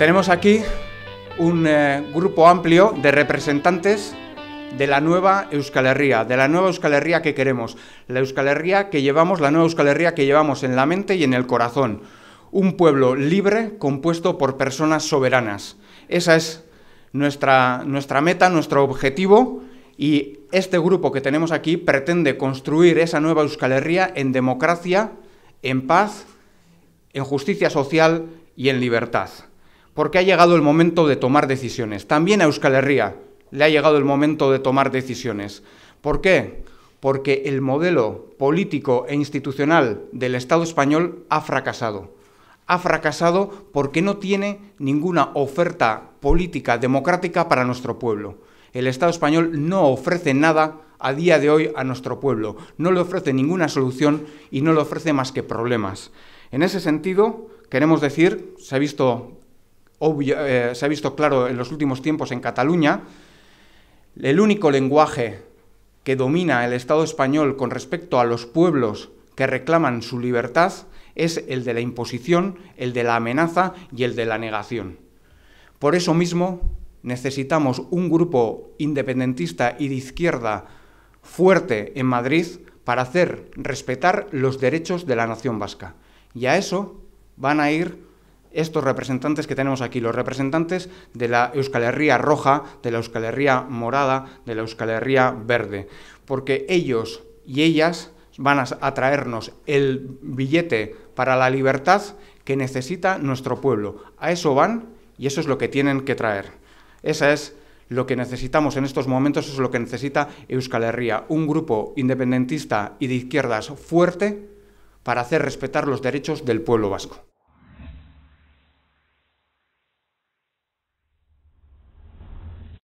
Tenemos aquí un grupo amplio de representantes de la nueva Euskal Herria, de la nueva Euskal Herria que queremos, la Euskal Herria que llevamos, la nueva Euskal Herria que llevamos en la mente y en el corazón. Un pueblo libre compuesto por personas soberanas. Esa es nuestra meta, nuestro objetivo, y este grupo que tenemos aquí pretende construir esa nueva Euskal Herria en democracia, en paz, en justicia social y en libertad. Porque ha llegado el momento de tomar decisiones. También a Euskal Herria le ha llegado el momento de tomar decisiones. ¿Por qué? Porque el modelo político e institucional del Estado español ha fracasado. Ha fracasado porque no tiene ninguna oferta política democrática para nuestro pueblo. El Estado español no ofrece nada a día de hoy a nuestro pueblo. No le ofrece ninguna solución y no le ofrece más que problemas. En ese sentido, queremos decir, se ha visto claro en los últimos tiempos en Cataluña, el único lenguaje que domina el Estado español con respecto a los pueblos que reclaman su libertad es el de la imposición, el de la amenaza y el de la negación. Por eso mismo necesitamos un grupo independentista y de izquierda fuerte en Madrid para hacer respetar los derechos de la nación vasca. Y a eso van a ir estos representantes que tenemos aquí, los representantes de la Euskal Herria roja, de la Euskal Herria morada, de la Euskal Herria verde, porque ellos y ellas van a traernos el billete para la libertad que necesita nuestro pueblo. A eso van y eso es lo que tienen que traer. Esa es lo que necesitamos en estos momentos, eso es lo que necesita Euskal Herria, un grupo independentista y de izquierdas fuerte para hacer respetar los derechos del pueblo vasco.